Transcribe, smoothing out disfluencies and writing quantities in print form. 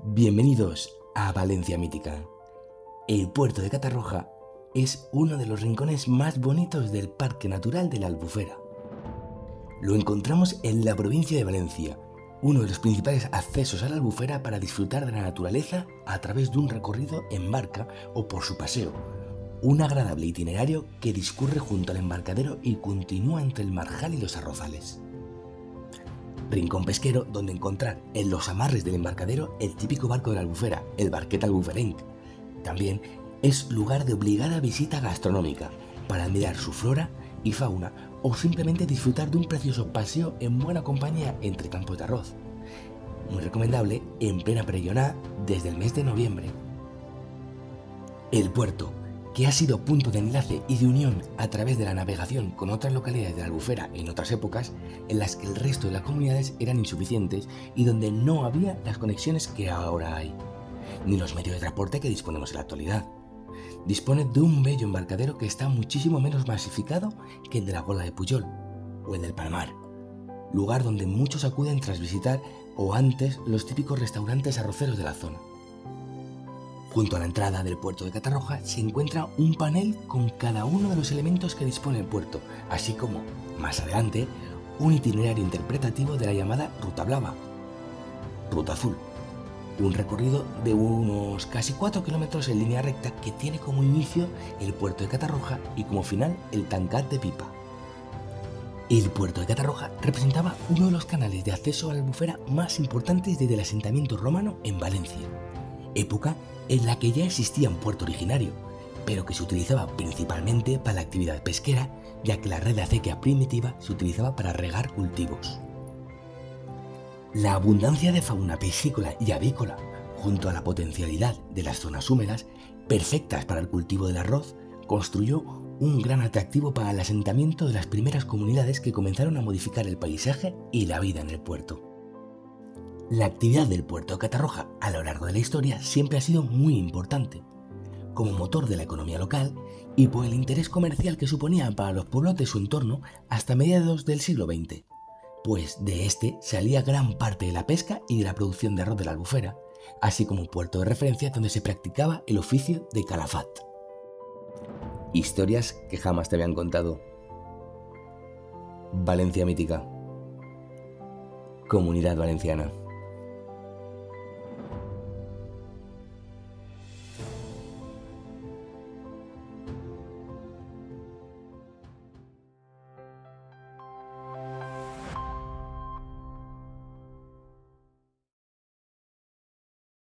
Bienvenidos a Valencia Mítica. El puerto de Catarroja es uno de los rincones más bonitos del Parque Natural de la Albufera. Lo encontramos en la provincia de Valencia, uno de los principales accesos a la Albufera para disfrutar de la naturaleza a través de un recorrido en barca o por su paseo, un agradable itinerario que discurre junto al embarcadero y continúa entre el Marjal y los Arrozales. Rincón pesquero donde encontrar en los amarres del embarcadero el típico barco de la Albufera, el Barquet Albuferenc. También es lugar de obligada visita gastronómica para admirar su flora y fauna o simplemente disfrutar de un precioso paseo en buena compañía entre campos de arroz. Muy recomendable en plena pregonada desde el mes de noviembre. El puerto, que ha sido punto de enlace y de unión a través de la navegación con otras localidades de la Albufera en otras épocas en las que el resto de las comunidades eran insuficientes y donde no había las conexiones que ahora hay, ni los medios de transporte que disponemos en la actualidad. Dispone de un bello embarcadero que está muchísimo menos masificado que el de la Gola de Pujol o el del Palmar, lugar donde muchos acuden tras visitar o antes los típicos restaurantes arroceros de la zona. Junto a la entrada del puerto de Catarroja se encuentra un panel con cada uno de los elementos que dispone el puerto, así como, más adelante, un itinerario interpretativo de la llamada Ruta Blava, Ruta Azul, un recorrido de unos casi 4 kilómetros en línea recta que tiene como inicio el puerto de Catarroja y como final el Tancat de Pipa. El puerto de Catarroja representaba uno de los canales de acceso a la Albufera más importantes desde el asentamiento romano en Valencia, época en la que ya existía un puerto originario, pero que se utilizaba principalmente para la actividad pesquera, ya que la red de acequia primitiva se utilizaba para regar cultivos. La abundancia de fauna piscícola y avícola, junto a la potencialidad de las zonas húmedas, perfectas para el cultivo del arroz, construyó un gran atractivo para el asentamiento de las primeras comunidades que comenzaron a modificar el paisaje y la vida en el puerto. La actividad del puerto de Catarroja a lo largo de la historia siempre ha sido muy importante, como motor de la economía local y por el interés comercial que suponía para los pueblos de su entorno hasta mediados del siglo XX, pues de este salía gran parte de la pesca y de la producción de arroz de la Albufera, así como un puerto de referencia donde se practicaba el oficio de calafat. Historias que jamás te habían contado. Valencia Mítica. Comunidad Valenciana.